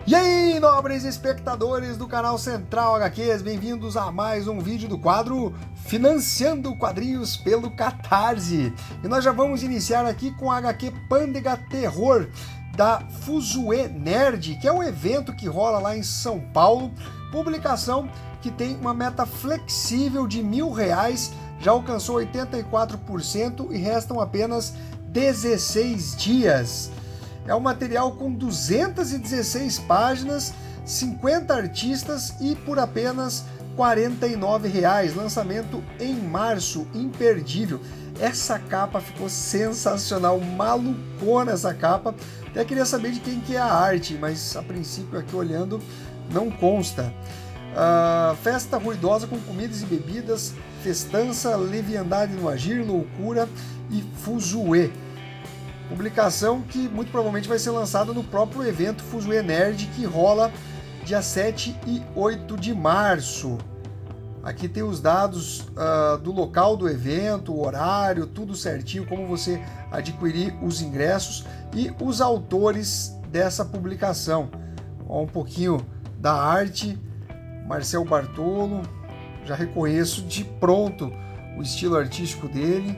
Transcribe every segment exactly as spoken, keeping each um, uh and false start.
E aí, nobres espectadores do canal Central H Qs, bem-vindos a mais um vídeo do quadro Financiando Quadrinhos pelo Catarse. E nós já vamos iniciar aqui com a H Q Pândega Terror, da Fuzue Nerd, que é um evento que rola lá em São Paulo, publicação que tem uma meta flexível de mil reais, já alcançou oitenta e quatro por cento e restam apenas dezesseis dias. É um material com duzentas e dezesseis páginas, cinquenta artistas e por apenas quarenta e nove reais. Lançamento em março, imperdível. Essa capa ficou sensacional, malucona essa capa. Até queria saber de quem que é a arte, mas a princípio aqui olhando não consta. Uh, festa ruidosa com comidas e bebidas, festança, leviandade no agir, loucura e Fuzue. Publicação que muito provavelmente vai ser lançada no próprio evento Fuzue Nerd, que rola dia sete e oito de março. Aqui tem os dados uh, do local do evento, o horário, tudo certinho, como você adquirir os ingressos e os autores dessa publicação. Ó, um pouquinho da arte, Marcel Bartolo, já reconheço de pronto o estilo artístico dele.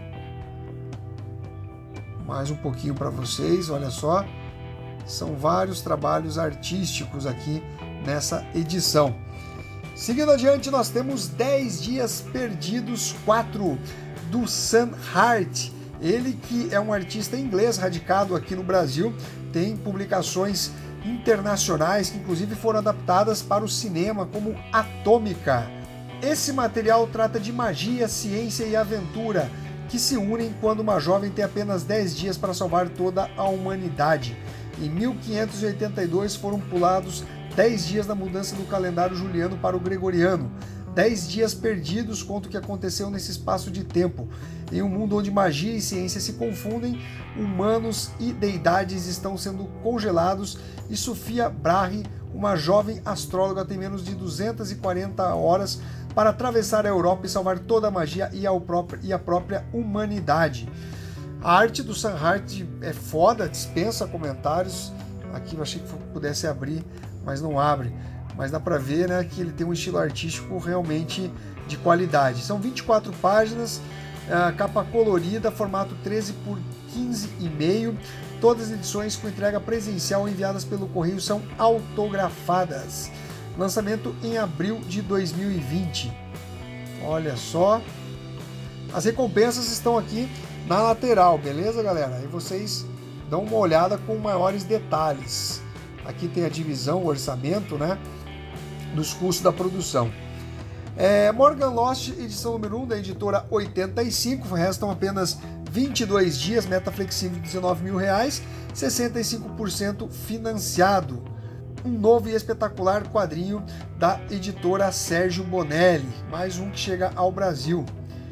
Mais um pouquinho para vocês, olha só, são vários trabalhos artísticos aqui nessa edição. Seguindo adiante, nós temos dez Dias Perdidos quatro, do Sam Hart. Ele que é um artista inglês radicado aqui no Brasil, tem publicações internacionais que inclusive foram adaptadas para o cinema, como Atômica. Esse material trata de magia, ciência e aventura, que se unem quando uma jovem tem apenas dez dias para salvar toda a humanidade. Em mil quinhentos e oitenta e dois foram pulados dez dias da mudança do calendário juliano para o gregoriano. dez dias perdidos conta o que aconteceu nesse espaço de tempo. Em um mundo onde magia e ciência se confundem, humanos e deidades estão sendo congelados e Sofia Brahe, uma jovem astróloga, tem menos de duzentas e quarenta horas para atravessar a Europa e salvar toda a magia e a própria, e a própria humanidade. A arte do Sam Hart é foda, dispensa comentários. Aqui eu achei que pudesse abrir, mas não abre. Mas dá para ver, né, que ele tem um estilo artístico realmente de qualidade. São vinte e quatro páginas, capa colorida, formato treze por quinze e meio. Todas as edições com entrega presencial enviadas pelo correio são autografadas. Lançamento em abril de dois mil e vinte. Olha só. As recompensas estão aqui na lateral, beleza, galera? Aí vocês dão uma olhada com maiores detalhes. Aqui tem a divisão, o orçamento, né, dos custos da produção. É, Morgan Lost, edição número um da editora oitenta e cinco. Restam apenas vinte e dois dias, meta flexível de dezenove mil reais, sessenta e cinco por cento financiado. Um novo e espetacular quadrinho da editora Sérgio Bonelli, mais um que chega ao Brasil.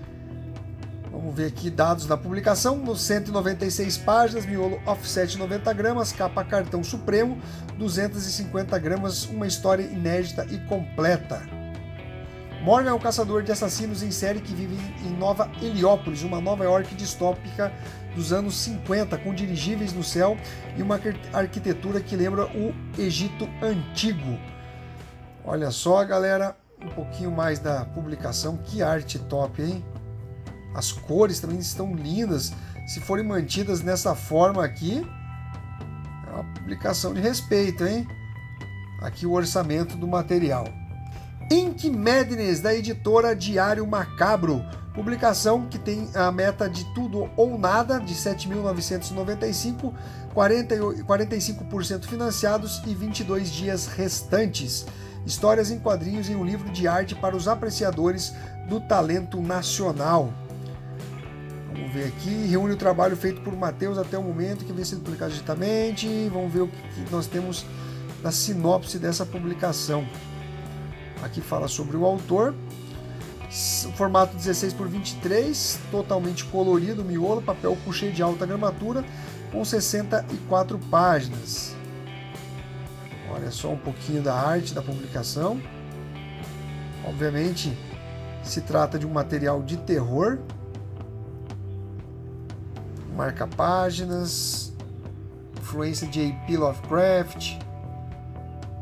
Vamos ver aqui dados da publicação, nos cento e noventa e seis páginas, miolo offset noventa gramas, capa cartão supremo, duzentas e cinquenta gramas, uma história inédita e completa. Morgan é um caçador de assassinos em série que vive em Nova Heliópolis, uma Nova York distópica dos anos cinquenta, com dirigíveis no céu e uma arquitetura que lembra o Egito Antigo. Olha só, galera, um pouquinho mais da publicação. Que arte top, hein? As cores também estão lindas. Se forem mantidas nessa forma aqui, é uma publicação de respeito, hein? Aqui o orçamento do material. Ink Madness, da editora Diário Macabro. Publicação que tem a meta de tudo ou nada, de sete mil novecentos e noventa e cinco, quarenta e cinco por cento financiados e vinte e dois dias restantes. Histórias em quadrinhos em um livro de arte para os apreciadores do talento nacional. Vamos ver aqui, reúne o trabalho feito por Matheus até o momento, que vem sendo publicado digitalmente. Vamos ver o que nós temos na sinopse dessa publicação. Aqui fala sobre o autor. Formato dezesseis por vinte e três, totalmente colorido, miolo, papel couché de alta gramatura, com sessenta e quatro páginas. Olha só um pouquinho da arte da publicação. Obviamente se trata de um material de terror. Marca páginas, influência de A P Lovecraft.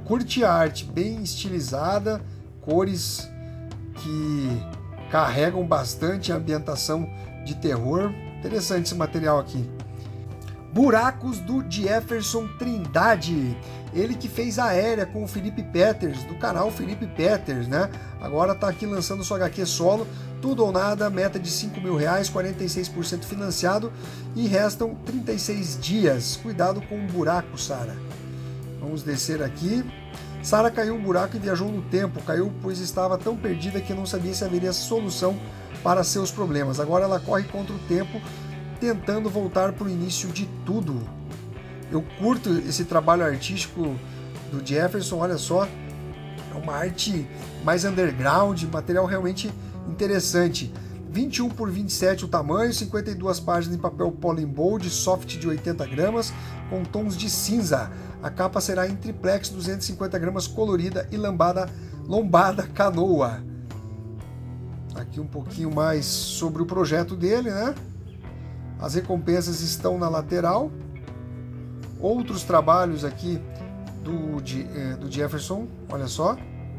curte a arte bem estilizada, cores que carregam bastante a ambientação de terror. Interessante esse material aqui. Buracos do Jefferson Trindade. Ele que fez Aérea com o Felipe Peters, do canal Felipe Peters, né? Agora tá aqui lançando sua agá quê solo. Tudo ou nada, meta de cinco mil reais, quarenta e seis por cento financiado e restam trinta e seis dias. Cuidado com o buraco, Sara. Vamos descer aqui. Sara caiu um buraco e viajou no tempo. Caiu pois estava tão perdida que não sabia se haveria solução para seus problemas. Agora ela corre contra o tempo, tentando voltar para o início de tudo. Eu curto esse trabalho artístico do Jefferson, olha só. É uma arte mais underground, material realmente interessante. vinte e um por vinte e sete o tamanho, cinquenta e duas páginas em papel Polybold, soft de oitenta gramas, com tons de cinza. A capa será em triplex, duzentos e cinquenta gramas, colorida e lambada, lombada canoa. Aqui um pouquinho mais sobre o projeto dele, né? As recompensas estão na lateral. Outros trabalhos aqui do, do Jefferson, olha só.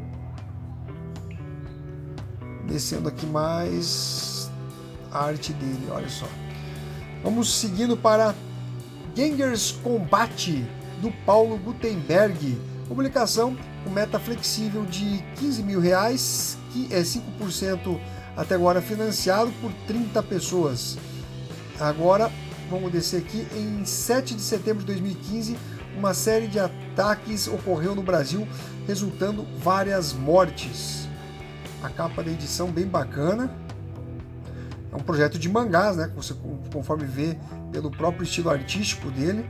Descendo aqui mais a arte dele, olha só. Vamos seguindo para Gengars Combat, do Paulo Gutenberg. Publicação com meta flexível de quinze mil reais, que é cinco por cento até agora financiado por trinta pessoas. Agora, vamos descer aqui. Em sete de setembro de dois mil e quinze, uma série de ataques ocorreu no Brasil, resultando várias mortes. A capa da edição bem bacana. É um projeto de mangás, né? Você, conforme vê pelo próprio estilo artístico dele.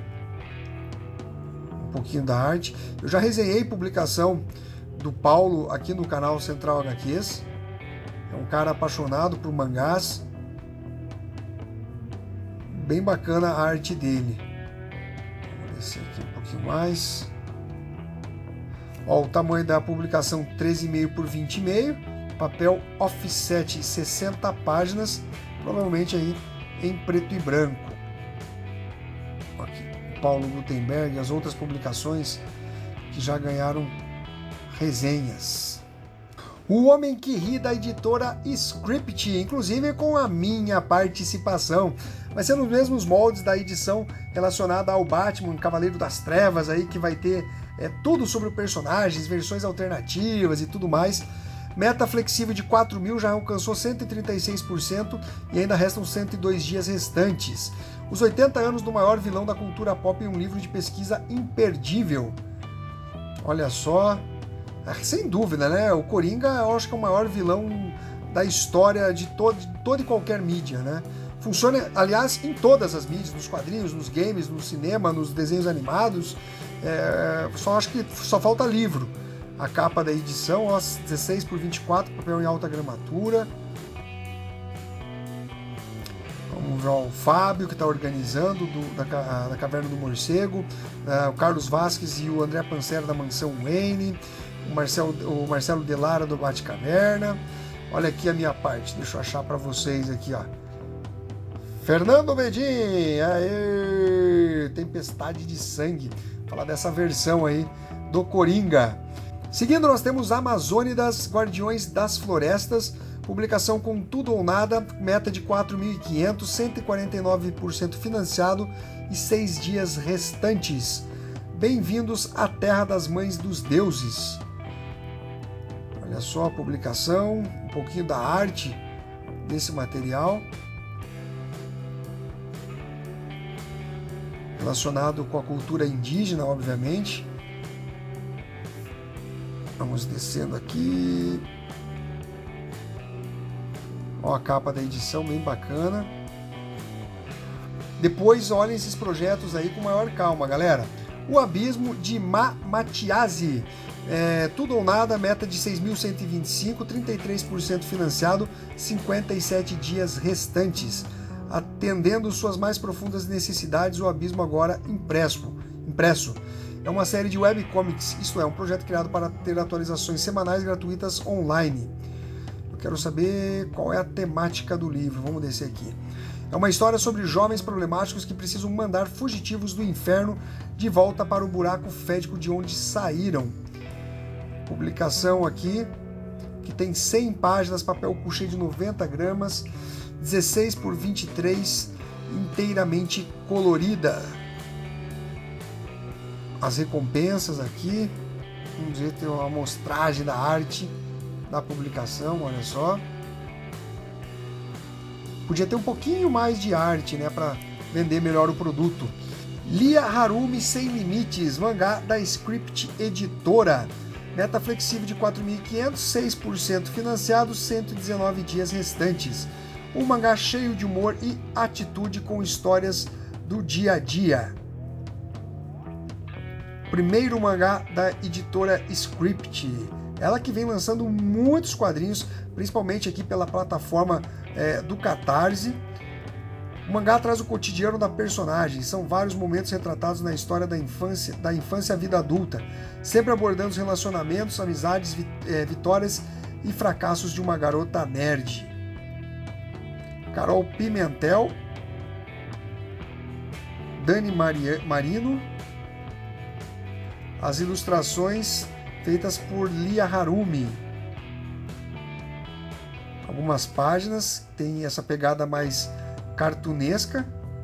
Um pouquinho da arte. Eu já resenhei publicação do Paulo aqui no canal Central agá quês. É um cara apaixonado por mangás. Bem bacana a arte dele. Vou descer aqui um pouquinho mais. Ó, o tamanho da publicação treze e meio por vinte e meio. Papel offset sessenta páginas. Provavelmente aí em preto e branco. Aqui, Paulo Gutenberg e as outras publicações que já ganharam resenhas. O Homem que Ri, da editora Script, inclusive com a minha participação. Vai ser nos mesmos moldes da edição relacionada ao Batman, Cavaleiro das Trevas, aí que vai ter é, tudo sobre o personagem, versões alternativas e tudo mais. Meta flexível de quatro mil, já alcançou cento e trinta e seis por cento e ainda restam cento e dois dias restantes. Os oitenta anos do maior vilão da cultura pop em um livro de pesquisa imperdível. Olha só, sem dúvida, né? O Coringa, eu acho que é o maior vilão da história de todo, de toda e qualquer mídia, né? Funciona, aliás, em todas as mídias, nos quadrinhos, nos games, no cinema, nos desenhos animados. É, só acho que só falta livro. A capa da edição, ó, dezesseis por vinte e quatro, papel em alta gramatura. Vamos ver ó, o Fábio, que está organizando, do, da, da Caverna do Morcego. É, o Carlos Vasques e o André Pancera, da Mansão Wayne. O Marcelo, o Marcelo Delara, do Batcaverna. Olha aqui a minha parte, deixa eu achar para vocês aqui, ó. Fernando Bedin, aê, Tempestade de Sangue. Vou falar dessa versão aí do Coringa. Seguindo, nós temos Amazônidas, Guardiões das Florestas, publicação com tudo ou nada, meta de quatro mil e quinhentos, cento e quarenta e nove por cento financiado e seis dias restantes. Bem-vindos à Terra das Mães dos Deuses. Olha só a publicação, um pouquinho da arte desse material. Relacionado com a cultura indígena, obviamente. Vamos descendo aqui. Ó, a capa da edição, bem bacana. Depois, olhem esses projetos aí com maior calma, galera. O Abismo, de Ma Matiasi. É, tudo ou nada, meta de seis mil cento e vinte e cinco, trinta e três por cento financiado, cinquenta e sete dias restantes. Atendendo suas mais profundas necessidades, o Abismo agora impresso. impresso. É uma série de webcomics, isto é, um projeto criado para ter atualizações semanais gratuitas online. Eu quero saber qual é a temática do livro, vamos descer aqui. É uma história sobre jovens problemáticos que precisam mandar fugitivos do inferno de volta para o buraco fétido de onde saíram. Publicação aqui, que tem cem páginas, papel couché de noventa gramas, dezesseis por vinte e três, inteiramente colorida. As recompensas aqui, vamos ver, tem uma amostragem da arte da publicação, olha só. Podia ter um pouquinho mais de arte, né, para vender melhor o produto. Lia Harumi Sem Limites, mangá da Script Editora. Meta flexível de quatro mil e quinhentos, seis por cento financiado, cento e dezenove dias restantes. Um mangá cheio de humor e atitude com histórias do dia a dia. Primeiro mangá da editora Script. Ela que vem lançando muitos quadrinhos, principalmente aqui pela plataforma é, do Catarse. O mangá traz o cotidiano da personagem, são vários momentos retratados na história da infância, da infância à vida adulta, sempre abordando os relacionamentos, amizades, vi, é, vitórias e fracassos de uma garota nerd. Carol Pimentel, Dani Maria, Marino, as ilustrações feitas por Lia Harumi. Algumas páginas tem essa pegada mais cartunesca,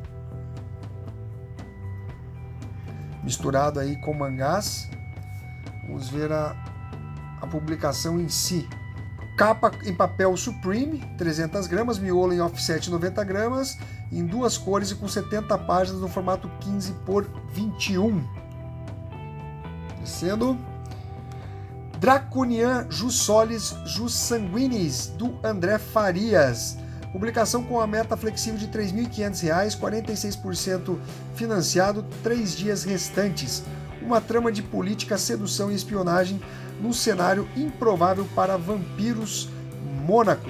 misturado aí com mangás. Vamos ver a, a publicação em si. Capa em papel Supreme, trezentas gramas, miolo em offset noventa gramas, em duas cores e com setenta páginas no formato quinze por vinte e um. Descendo. Draconian Jus Solis Jus Sanguinis, do André Farias. Publicação com a meta flexível de três mil e quinhentos reais, quarenta e seis por cento financiado, três dias restantes. Uma trama de política, sedução e espionagem num cenário improvável para vampiros, Mônaco.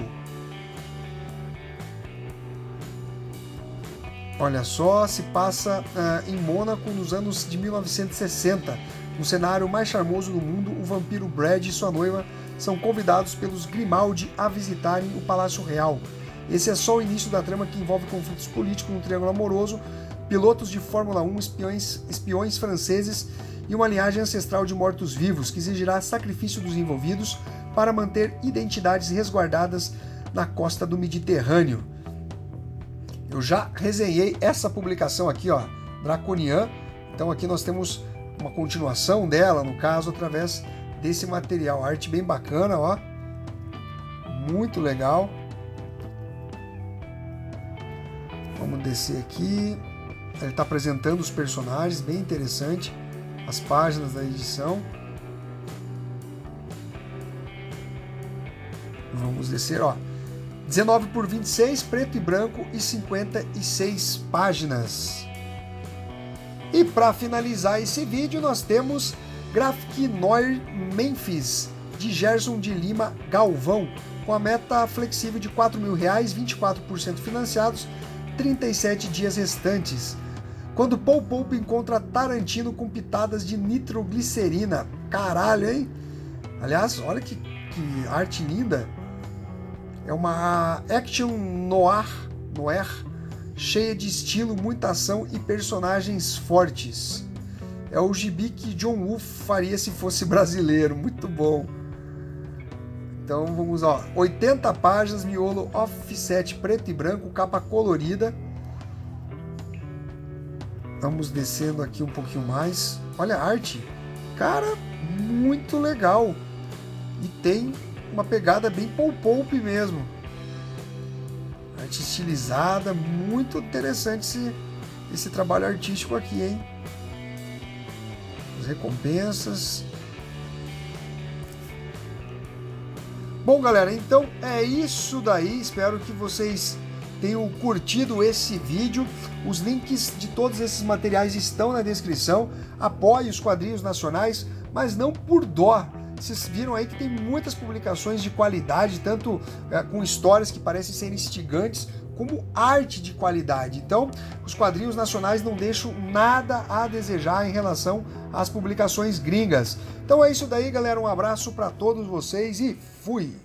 Olha só, se passa uh, em Mônaco nos anos de mil novecentos e sessenta. No cenário mais charmoso do mundo, o vampiro Brad e sua noiva são convidados pelos Grimaldi a visitarem o Palácio Real. Esse é só o início da trama, que envolve conflitos políticos no triângulo amoroso, pilotos de Fórmula um, espiões, espiões franceses e uma linhagem ancestral de mortos-vivos que exigirá sacrifício dos envolvidos para manter identidades resguardadas na costa do Mediterrâneo. Eu já resenhei essa publicação aqui, ó, Draconian. Então aqui nós temos uma continuação dela, no caso, através desse material. Arte bem bacana, ó. Muito legal. Vamos descer aqui. Ele está apresentando os personagens, bem interessante. As páginas da edição. Vamos descer, ó. dezenove por vinte e seis, preto e branco e cinquenta e seis páginas. E para finalizar esse vídeo, nós temos Graphic Noir Memphis, de Gerson de Lima Galvão, com a meta flexível de quatro mil reais, vinte e quatro por cento financiados, trinta e sete dias restantes. Quando Paul Pope encontra Tarantino com pitadas de nitroglicerina. Caralho, hein? Aliás, olha que, que arte linda. É uma action noir, noir, cheia de estilo, muita ação e personagens fortes. É o gibi que John Woo faria se fosse brasileiro. Muito bom. Então vamos, ó, oitenta páginas, miolo offset preto e branco, capa colorida. Vamos descendo aqui um pouquinho mais. Olha a arte. Cara, muito legal. E tem uma pegada bem Paul Pope mesmo. Arte estilizada, muito interessante esse, esse trabalho artístico aqui, hein? As recompensas. Bom, galera, então é isso daí. Espero que vocês tenham curtido esse vídeo. Os links de todos esses materiais estão na descrição. Apoie os quadrinhos nacionais, mas não por dó. Vocês viram aí que tem muitas publicações de qualidade, tanto é, com histórias que parecem ser instigantes, como arte de qualidade. Então, os quadrinhos nacionais não deixam nada a desejar em relação às publicações gringas. Então é isso daí, galera. Um abraço para todos vocês e fui!